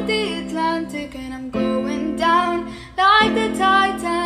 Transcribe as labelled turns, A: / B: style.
A: the Atlantic and I'm going down like the Titanic.